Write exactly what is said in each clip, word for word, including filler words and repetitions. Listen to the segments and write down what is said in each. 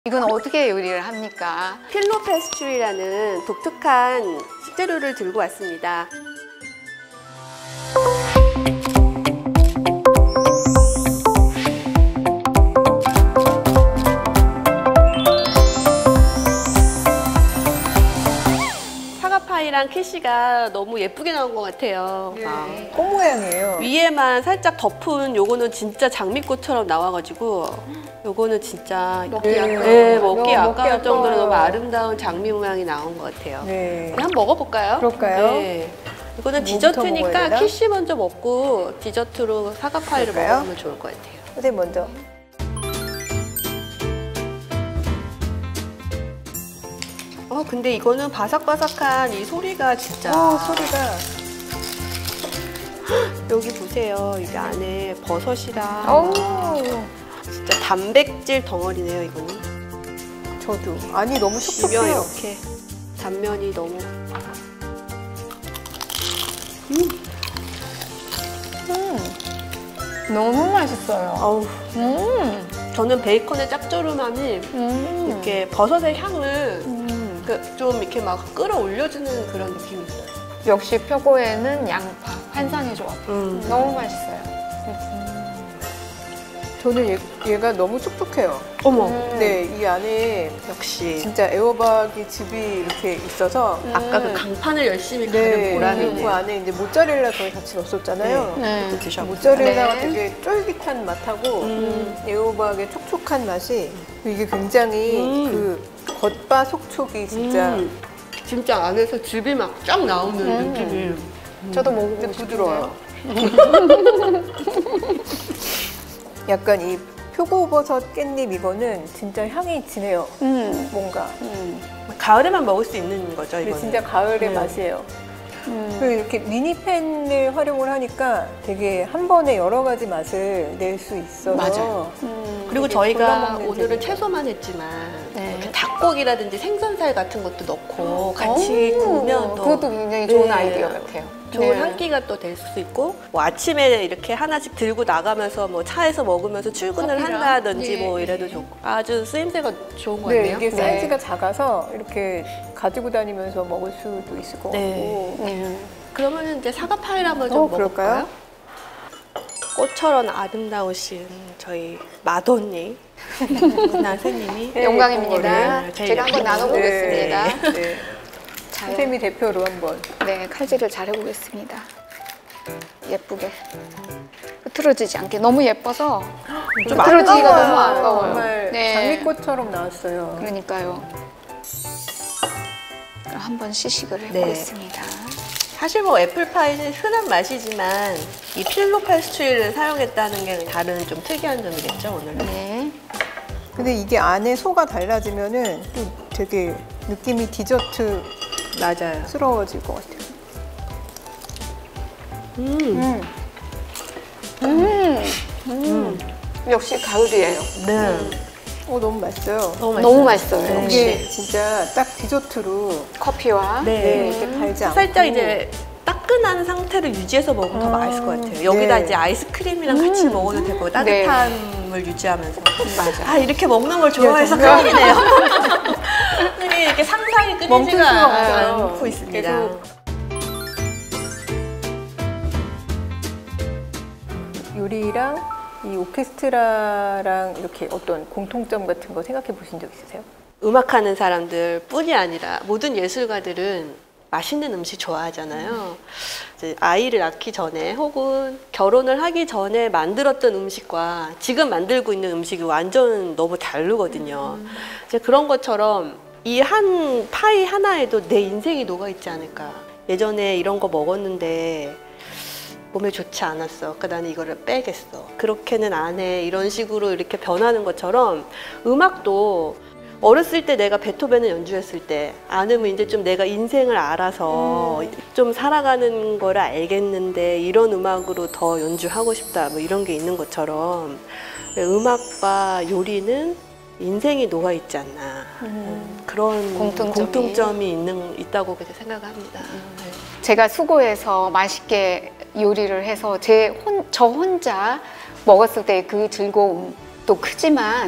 이건 어떻게 요리를 합니까? 필로 페스츄리라는 독특한 식재료를 들고 왔습니다. 사과파이랑 캐시가 너무 예쁘게 나온 것 같아요. 네. 아. 꽃 모양이에요. 위에만 살짝 덮은 요거는 진짜 장미꽃처럼 나와가지고 요거는 진짜 먹기 아까워. 네, 먹기 너무 아까울 먹기 정도로 아까워요. 너무 아름다운 장미 모양이 나온 것 같아요. 네. 한번 먹어볼까요? 그럴까요? 네. 이거는 뭐부터 먹어야 디저트니까 되나? 키시 먼저 먹고 디저트로 사과파이를 그럴까요? 먹으면 좋을 것 같아요. 선생님 먼저. 어 근데 이거는 바삭바삭한 이 소리가 진짜 오, 소리가. 여기 보세요. 여기 안에 버섯이랑 오. 진짜 단백질 덩어리네요. 이거는 저도. 아니, 너무 씹으면 촉촉해요. 이렇게 단면이 너무 너무 맛있어요. 어우 음. 저는 베이컨의 짭조름함이 음. 이렇게 버섯의 향을 음. 그 좀 이렇게 막 끌어올려주는 그런 느낌이 있어요. 역시 표고에는 양파, 환상의 조합. 음. 너무 맛있어요. 저는 얘, 얘가 너무 촉촉해요. 어머 음. 네, 이 안에 역시 진짜 애호박이 즙이 이렇게 있어서 아까 그 음. 강판을 열심히 네, 가는 보람이 그리고 그 있네요. 안에 이제 모짜렐라 거의 같이 넣었었잖아요. 네. 또 드셔보세요. 모짜렐라가 네. 되게 쫄깃한 맛하고 음. 애호박의 촉촉한 맛이 이게 굉장히 음. 그 겉바 속촉이 진짜 음. 진짜 안에서 즙이 막 쫙 나오는 음. 느낌이 저도 먹어보고 근데 싶은데요. 부드러워요. 약간 이 표고버섯 깻잎 이거는 진짜 향이 진해요. 음. 뭔가. 음. 가을에만 먹을 수 있는 거죠, 이게 이거는. 진짜 가을의 네. 맛이에요. 음. 그리고 이렇게 미니팬을 활용을 하니까 되게 한 번에 여러 가지 맛을 낼 수 있어서 맞아요. 음. 그리고 되게 저희가 골라먹는 오늘은 재미가 채소만 했지만 네. 이렇게 닭고기라든지 생선살 같은 것도 넣고 같이 오, 구우면 또 그것도 굉장히 좋은 네. 아이디어 같아요. 좋은 네. 향기가 또 될 수 있고 뭐 아침에 이렇게 하나씩 들고 나가면서 뭐 차에서 먹으면서 출근을 커피랑. 한다든지 네. 뭐 이래도 좋고 아주 쓰임새가 좋은 것 네, 같네요. 이게 네. 사이즈가 작아서 이렇게 가지고 다니면서 먹을 수도 있을 것 네. 같고 네. 그러면 이제 사과파이를 한번 좀 어, 먹어볼까요? 그럴까요? 꽃처럼 아름다우신 저희 마돈니 나세님이 네, 영광입니다. 네, 제일 제가 한번 예쁜 나눠보겠습니다. 네, 네. 자, 선생님이 대표로 한번. 네, 칼질을 잘 해보겠습니다. 예쁘게. 흐트러지지 않게. 너무 예뻐서 좀 흐트러지기가 아까워요. 너무 아까워요. 정말 네. 장미꽃처럼 나왔어요. 그러니까요. 그럼 한번 시식을 네. 해보겠습니다. 사실 뭐 애플파이는 흔한 맛이지만 이 필로 페스츄리를 사용했다는 게 다른 좀 특이한 점이겠죠 오늘은. 네. 근데 이게 안에 소가 달라지면은 또 되게 느낌이 디저트스러워질 맞아요. 것 같아요. 음. 음. 음. 음. 역시 가을이에요. 네. 어, 너무 맛있어요. 너무 맛있어요. 너무 맛있어요. 네. 이게 진짜 딱 디저트로 커피와 네. 네, 이렇게 달지 않고 살짝 이제 따끈한 상태를 유지해서 먹으면 더 아, 맛있을 것 같아요. 여기다 네. 이제 아이스크림이랑 같이 먹어도 되고 따뜻함을 유지하면서. 맞아. 아 이렇게 먹는 걸 좋아해서 정말. 큰일이네요. 선생님이 이렇게 상상이 멈출 끊이지가 수가 없어요. 않고 있습니다. 계속 요리랑 이 오케스트라랑 이렇게 어떤 공통점 같은 거 생각해 보신 적 있으세요? 음악하는 사람들 뿐이 아니라 모든 예술가들은 맛있는 음식 좋아하잖아요. 이제 아이를 낳기 전에 혹은 결혼을 하기 전에 만들었던 음식과 지금 만들고 있는 음식이 완전 너무 다르거든요. 이제 그런 것처럼 이 한 파이 하나에도 내 인생이 녹아있지 않을까. 예전에 이런 거 먹었는데 몸에 좋지 않았어. 그러니까 나는 이거를 빼겠어. 그렇게는 안 해. 이런 식으로 이렇게 변하는 것처럼 음악도 어렸을 때 내가 베토벤을 연주했을 때 아니면 이제 좀 내가 인생을 알아서 음. 좀 살아가는 거를 알겠는데 이런 음악으로 더 연주하고 싶다. 뭐 이런 게 있는 것처럼 음악과 요리는 인생이 녹아 있지 않나. 음. 그런 공통점이. 공통점이 있는, 있다고 그렇게 생각합니다. 네. 제가 수고해서 맛있게 요리를 해서 제 혼, 저 혼자 먹었을 때 그 즐거움도 크지만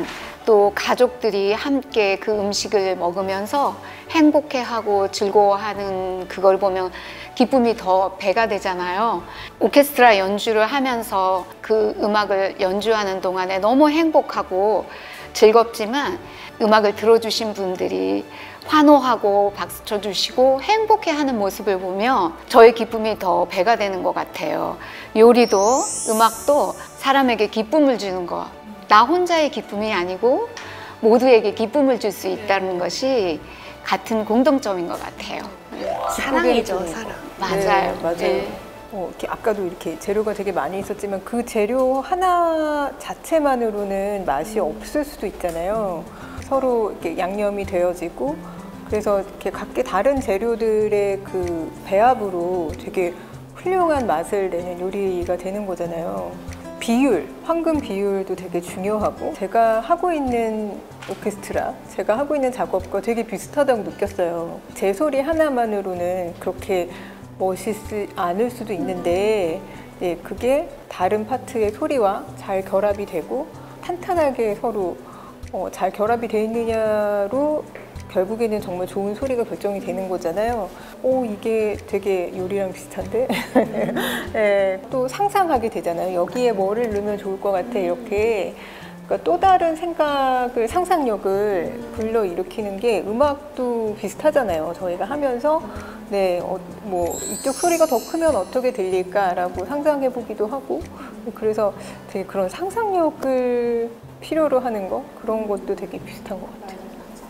또 가족들이 함께 그 음식을 먹으면서 행복해하고 즐거워하는 그걸 보면 기쁨이 더 배가 되잖아요. 오케스트라 연주를 하면서 그 음악을 연주하는 동안에 너무 행복하고 즐겁지만 음악을 들어주신 분들이 환호하고 박수 쳐주시고 행복해하는 모습을 보면 저의 기쁨이 더 배가 되는 것 같아요. 요리도 음악도 사람에게 기쁨을 주는 것, 나 혼자의 기쁨이 아니고 모두에게 기쁨을 줄 수 있다는 것이 같은 공통점인 것 같아요. 사랑이죠, 사랑. 맞아요. 네, 맞아요. 네. 어, 이렇게 아까도 이렇게 재료가 되게 많이 있었지만 그 재료 하나 자체만으로는 맛이 없을 수도 있잖아요. 서로 이렇게 양념이 되어지고 그래서 이렇게 각기 다른 재료들의 그 배합으로 되게 훌륭한 맛을 내는 요리가 되는 거잖아요. 비율, 황금 비율도 되게 중요하고 제가 하고 있는 오케스트라, 제가 하고 있는 작업과 되게 비슷하다고 느꼈어요. 제 소리 하나만으로는 그렇게 멋있지 않을 수도 있는데 예, 그게 다른 파트의 소리와 잘 결합이 되고 탄탄하게 서로 어, 잘 결합이 되어 있느냐로 결국에는 정말 좋은 소리가 결정이 되는 거잖아요. 오, 이게 되게 요리랑 비슷한데? 네, 또 상상하게 되잖아요. 여기에 뭐를 넣으면 좋을 것 같아, 이렇게. 그러니까 또 다른 생각을, 상상력을 불러일으키는 게 음악도 비슷하잖아요. 저희가 하면서, 네, 어, 뭐, 이쪽 소리가 더 크면 어떻게 들릴까라고 상상해 보기도 하고, 그래서 되게 그런 상상력을 필요로 하는 거, 그런 것도 되게 비슷한 것 같아요.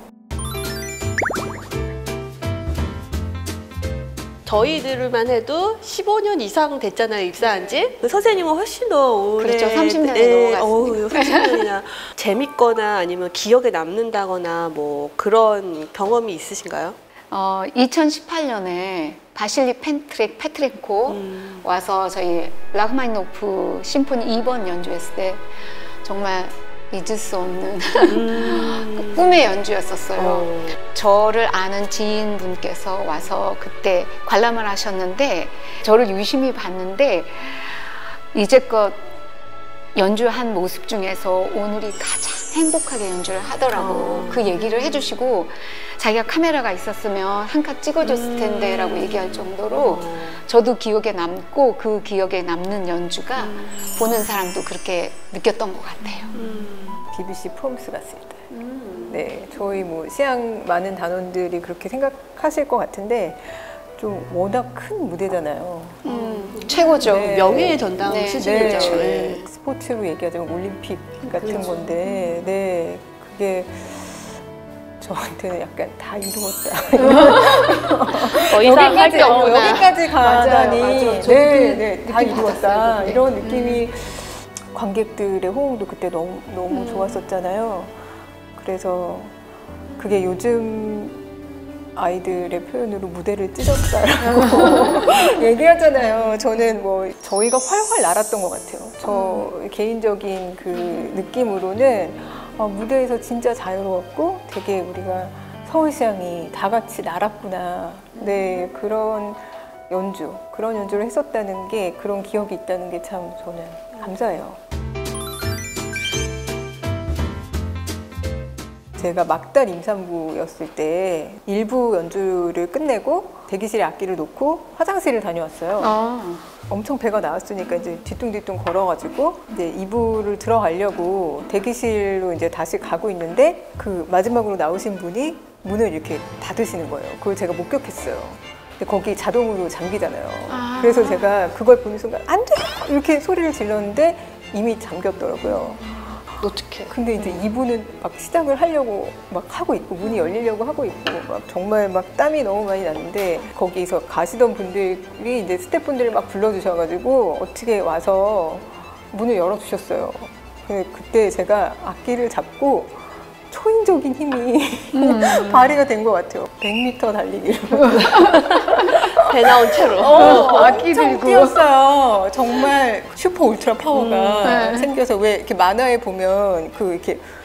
저희들만 해도 십오 년 이상 됐잖아요, 입사한 지. 그 선생님은 훨씬 더 오래. 그렇죠. 삼십 년이 네, 넘어갔습니다. 어우, 삼십 년이나. 재밌거나 아니면 기억에 남는다거나 뭐 그런 경험이 있으신가요? 어, 이천십팔 년에 바실리 펜트렉 페트렌코 음. 와서 저희 라흐마니노프 심포니 이 번 연주했을 때 정말 잊을 수 없는 음. 꿈의 연주였었어요. 어. 저를 아는 지인분께서 와서 그때 관람을 하셨는데 저를 유심히 봤는데 이제껏 연주한 모습 중에서 오늘이 가장 행복하게 연주를 하더라고. 어. 그 얘기를 해주시고 자기가 카메라가 있었으면 한 칸 찍어줬을 텐데 라고 얘기할 정도로 저도 기억에 남고 그 기억에 남는 연주가 음. 보는 사람도 그렇게 느꼈던 것 같아요. 음. 비비씨 프롬스 갔을 때. 음. 네, 저희 뭐 시향 많은 단원들이 그렇게 생각하실 것 같은데 좀 워낙 큰 무대잖아요. 음, 최고죠. 네. 명예의 전당 네. 수준이죠. 네, 네. 스포츠로 얘기하자면 올림픽 같은 그렇죠. 건데, 네, 그게 저한테는 약간 다 이루었다. 더 이상 할 게 어, 없구나. 여기까지 가다니, 맞아요, 맞아요. 네, 네, 다 느낌 이루었다. 받았어요, 그때. 이런 느낌이 관객들의 호응도 그때 너무 너무 음. 좋았었잖아요. 그래서 그게 요즘 아이들의 표현으로 무대를 찢었다라고 얘기하잖아요. 저는 뭐 저희가 활활 날았던 것 같아요. 저 개인적인 그 느낌으로는 아, 무대에서 진짜 자유로웠고 되게 우리가 서울시향이 다 같이 날았구나. 네, 그런 연주, 그런 연주를 했었다는 게, 그런 기억이 있다는 게 참 저는 감사해요. 제가 막달 임산부였을 때 일부 연주를 끝내고 대기실에 악기를 놓고 화장실을 다녀왔어요. 어. 엄청 배가 나왔으니까 이제 뒤뚱뒤뚱 걸어가지고 이제 이 부를 들어가려고 대기실로 이제 다시 가고 있는데 그 마지막으로 나오신 분이 문을 이렇게 닫으시는 거예요. 그걸 제가 목격했어요. 근데 거기 자동으로 잠기잖아요. 아. 그래서 제가 그걸 보는 순간 안 돼! 이렇게 소리를 질렀는데 이미 잠겼더라고요. 어떡해. 근데 이제 이분은 막 시작을 하려고 막 하고 있고 문이 열리려고 하고 있고 막 정말 막 땀이 너무 많이 났는데 거기서 가시던 분들이 이제 스태프분들을 막 불러주셔가지고 어떻게 와서 문을 열어주셨어요. 근데 그때 제가 악기를 잡고 초인적인 힘이 음. 발휘가 된 것 같아요. 백 미터 달리기로. 배 나온 채로. 어, 악기 들고 뛰었어요. 정말 슈퍼 울트라 파워가 음, 네. 생겨서 왜 이렇게 만화에 보면 그 이렇게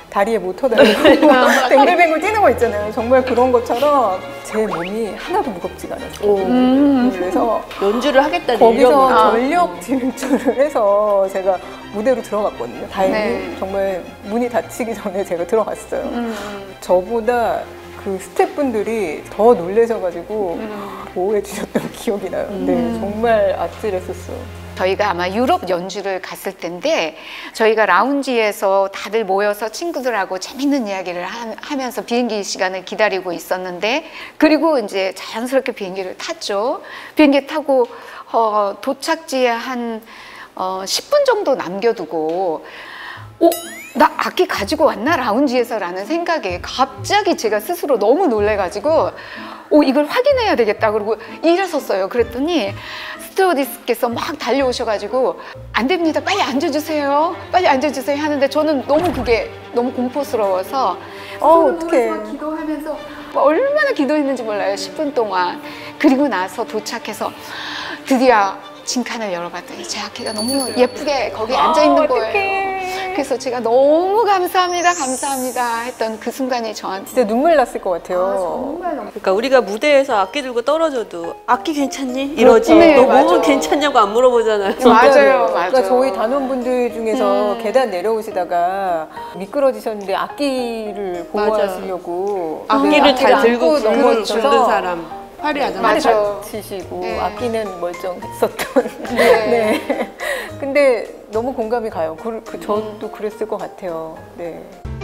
다리에 모터 달고 뱅글뱅글 뛰는 거 있잖아요. 정말 그런 것처럼 제 몸이 하나도 무겁지가 않았어요. 음. 그래서 연주를 하겠다는 거기서 이런 거. 전력 질주를 해서 제가 무대로 들어갔거든요. 다행히 네. 정말 문이 닫히기 전에 제가 들어갔어요. 음. 저보다 그 스태프분들이 더 놀라셔가지고 음. 보호해 주셨던 기억이 나요. 음. 네, 정말 아찔했었어요. 저희가 아마 유럽 연주를 갔을 텐데 저희가 라운지에서 다들 모여서 친구들하고 재밌는 이야기를 하, 하면서 비행기 시간을 기다리고 있었는데 그리고 이제 자연스럽게 비행기를 탔죠. 비행기 타고 어, 도착지에 한 어, 십 분 정도 남겨두고 어? 나 악기 가지고 왔나? 라운지에서 라는 생각에 갑자기 제가 스스로 너무 놀래가지고 오, 이걸 확인해야 되겠다. 그러고 일어섰어요. 그랬더니 스튜어디스께서 막 달려오셔가지고 안 됩니다. 빨리 앉아주세요. 빨리 앉아주세요. 하는데 저는 너무 그게 너무 공포스러워서 어, 어떡해. 기도하면서 얼마나 기도했는지 몰라요. 십 분 동안. 그리고 나서 도착해서 드디어 진칸을 열어봤더니 제 악기가 너무 예쁘게 거기 앉아있는 거예요. 어떡해. 그래서 제가 너무 감사합니다, 감사합니다 했던 그 순간이 저한테 진짜 눈물 났을 것 같아요. 정말 너무 그러니까 우리가 무대에서 악기 들고 떨어져도 악기 괜찮니? 이러지. 네, 너 맞아. 몸은 괜찮냐고 안 물어보잖아요. 진짜로. 맞아요, 맞아요. 그러니까 저희 단원분들 중에서 음. 계단 내려오시다가 미끄러지셨는데 악기를 보호하시려고 악기를 잘 악기를 들고 안고 굴 넘어지셔서 줍는 사람 화려하잖아요. 많이 맞아. 다치시고 네. 악기는 멀쩡했었던. 네. 네. 근데 너무 공감이 가요. 그, 그 저도 그랬을 것 같아요. 네.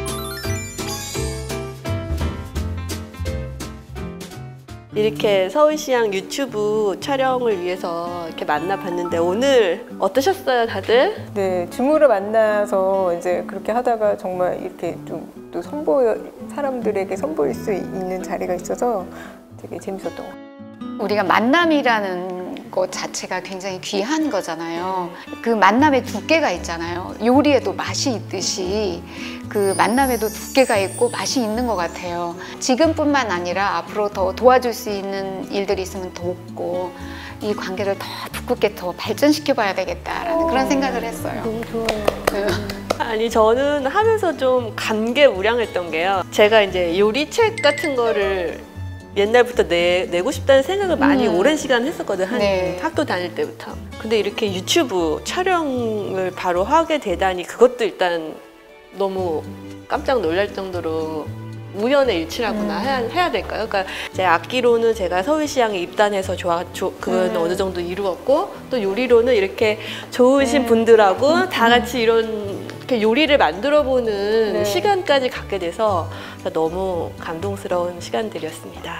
이렇게 서울시향 유튜브 촬영을 위해서 이렇게 만나봤는데 오늘 어떠셨어요, 다들? 네, 줌으로 만나서 이제 그렇게 하다가 정말 이렇게 좀 또 선보여 사람들에게 선보일 수 있는 자리가 있어서 되게 재밌었던 것 같아요. 우리가 만남이라는 것 자체가 굉장히 귀한 거잖아요. 그 만남의 두께가 있잖아요. 요리에도 맛이 있듯이 그 만남에도 두께가 있고 맛이 있는 것 같아요. 지금뿐만 아니라 앞으로 더 도와줄 수 있는 일들이 있으면 돕고 이 관계를 더 두껍게 더 발전시켜 봐야 되겠다라는 그런 생각을 했어요. 너무 좋아요. 아니 저는 하면서 좀 감개무량했던 게요. 제가 이제 요리책 같은 거를 옛날부터 내, 내고 싶다는 생각을 많이 음. 오랜 시간 했었거든. 한 네. 학교 다닐 때부터. 근데 이렇게 유튜브 촬영을 바로 하게 되다니 그것도 일단 너무 깜짝 놀랄 정도로 우연의 일치라고나 음. 해야, 해야 될까요? 그러니까 제 악기로는 제가 서울시향에 입단해서 좋아, 조, 그건 음. 어느 정도 이루었고 또 요리로는 이렇게 좋으신 네. 분들하고 다 같이 이런 이렇게 요리를 만들어보는 네. 시간까지 갖게 돼서 너무 감동스러운 시간들이었습니다.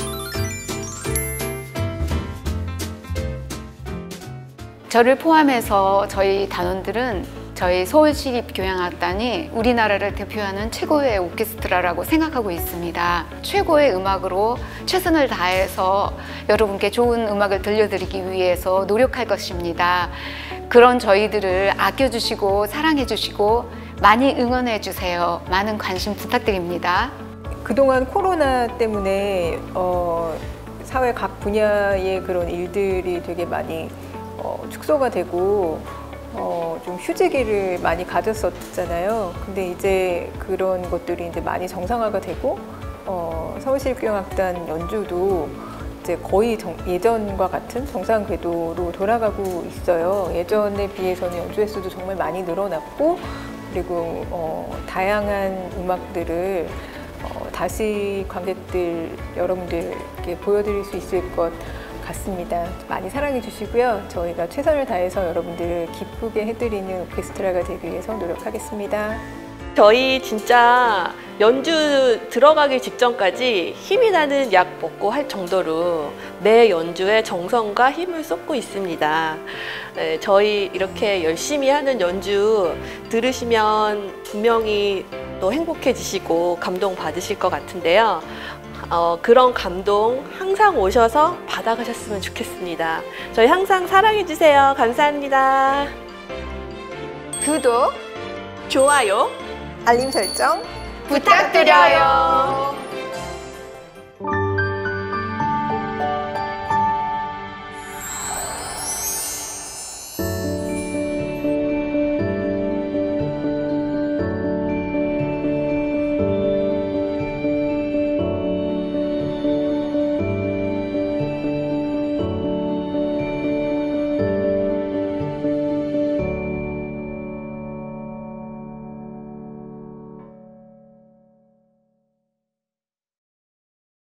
저를 포함해서 저희 단원들은 저희 서울시립교향악단이 우리나라를 대표하는 최고의 오케스트라라고 생각하고 있습니다. 최고의 음악으로 최선을 다해서 여러분께 좋은 음악을 들려드리기 위해서 노력할 것입니다. 그런 저희들을 아껴주시고 사랑해주시고 많이 응원해주세요. 많은 관심 부탁드립니다. 그동안 코로나 때문에 어, 사회 각 분야의 그런 일들이 되게 많이 어, 축소가 되고 어, 좀 휴지기를 많이 가졌었잖아요. 근데 이제 그런 것들이 이제 많이 정상화가 되고 어, 서울시립교향악단 연주도 이제 거의 정, 예전과 같은 정상 궤도로 돌아가고 있어요. 예전에 비해서는 연주 횟수도 정말 많이 늘어났고 그리고 어, 다양한 음악들을 어, 다시 관객들 여러분들께 보여드릴 수 있을 것 같습니다. 많이 사랑해 주시고요. 저희가 최선을 다해서 여러분들을 기쁘게 해드리는 오케스트라가 되기 위해서 노력하겠습니다. 저희 진짜 연주 들어가기 직전까지 힘이 나는 약 먹고 할 정도로 매 연주에 정성과 힘을 쏟고 있습니다. 네, 저희 이렇게 열심히 하는 연주 들으시면 분명히 또 행복해지시고 감동받으실 것 같은데요. 어, 그런 감동 항상 오셔서 받아가셨으면 좋겠습니다. 저희 항상 사랑해주세요. 감사합니다. 구독, 좋아요. 알림 설정 부탁드려요.